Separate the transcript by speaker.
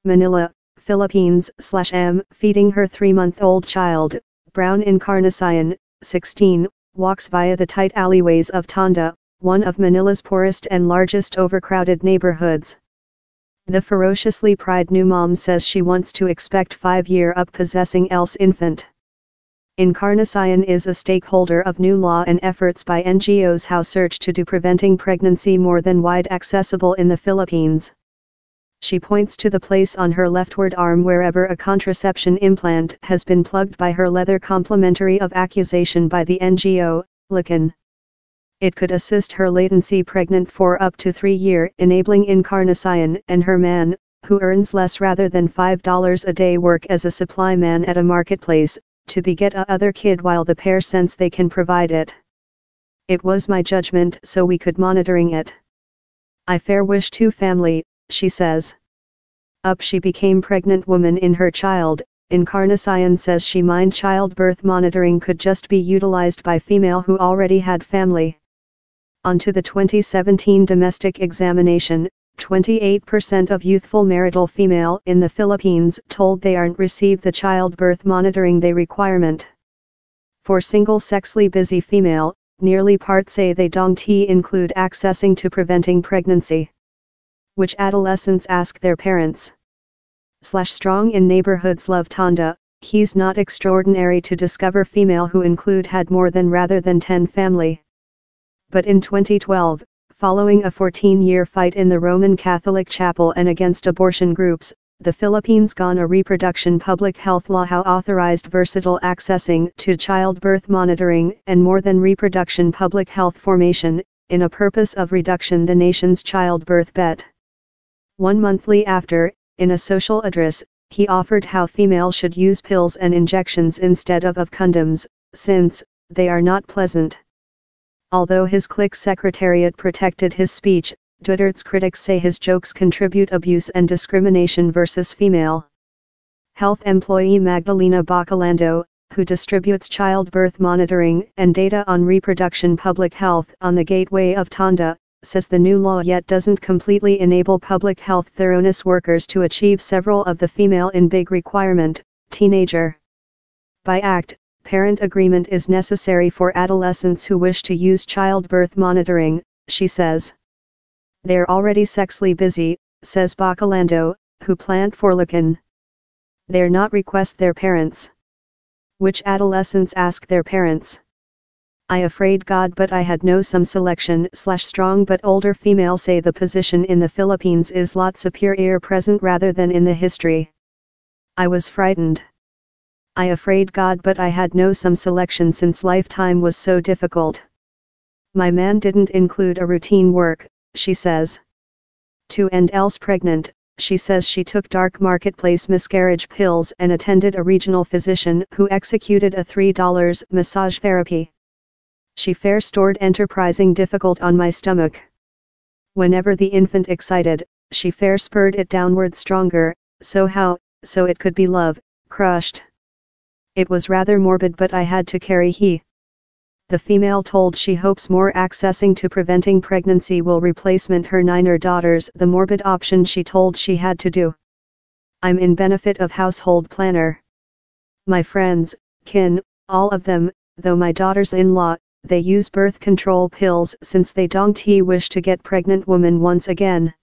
Speaker 1: Manila, Philippines/M. Feeding her 3-month-old child, Brown Encarnacion, 16, walks via the tight alleyways of Tondo, one of Manila's poorest and largest overcrowded neighborhoods. The ferociously pride new mom says she wants to expect 5-year-up possessing else infant. Encarnacion is a stakeholder of new law and efforts by NGOs How Search to do preventing pregnancy more than wide accessible in the Philippines. She points to the place on her leftward arm wherever a contraception implant has been plugged by her leather complementary of accusation by the NGO, Lakan. It could assist her latency pregnant for up to 3 years, enabling Encarnacion and her man, who earns less rather than $5 a day work as a supply man at a marketplace, to beget a other kid while the pair sense they can provide it. It was my judgment so we could monitoring it. I fair wish to family, she says. Up she became pregnant woman in her child. Encarnacion says she mind childbirth monitoring could just be utilized by female who already had family. Onto the 2017 domestic examination, 28% of youthful marital female in the Philippines told they aren't receive the childbirth monitoring they requirement. For single-sexly busy female, nearly part say they don't include accessing to preventing pregnancy. Which adolescents ask their parents. Strong in neighborhoods love Tondo, he's not extraordinary to discover female who include had more than rather than 10 family. But in 2012, following a 14-year fight in the Roman Catholic Chapel and against abortion groups, the Philippines gone a reproduction public health law how authorized versatile accessing to childbirth monitoring and more than reproduction public health formation, in a purpose of reduction the nation's childbirth bet. 1 monthly after, in a social address, he offered how female should use pills and injections instead of condoms, since they are not pleasant. Although his clique secretariat protected his speech, Duterte's critics say his jokes contribute abuse and discrimination versus female. Health employee Magdalena Bacalando, who distributes childbirth monitoring and data on reproduction public health on the gateway of Tondo, says the new law yet doesn't completely enable public health thoroughness workers to achieve several of the female in big requirement, teenager. By Act, parent agreement is necessary for adolescents who wish to use childbirth monitoring, she says. They're already sexually busy, says Bacalando, who plant for Lakan. They're not request their parents. Which adolescents ask their parents. I afraid God but I had no some selection / strong but older female say the position in the Philippines is lot superior present rather than in the history. I was frightened. I afraid God but I had no some selection since lifetime was so difficult. My man didn't include a routine work, she says. To end else pregnant, she says she took dark marketplace miscarriage pills and attended a regional physician who executed a $3 massage therapy. She fair stored enterprising difficult on my stomach. Whenever the infant excited, she fair spurred it downward stronger, so it could be love, crushed. It was rather morbid but I had to carry he. The female told she hopes more accessing to preventing pregnancy will replacement her 9 daughters the morbid option she told she had to do. I'm in benefit of household planner. My friends, kin, all of them, though my daughters-in-law, they use birth control pills since they don't wish to get pregnant woman once again.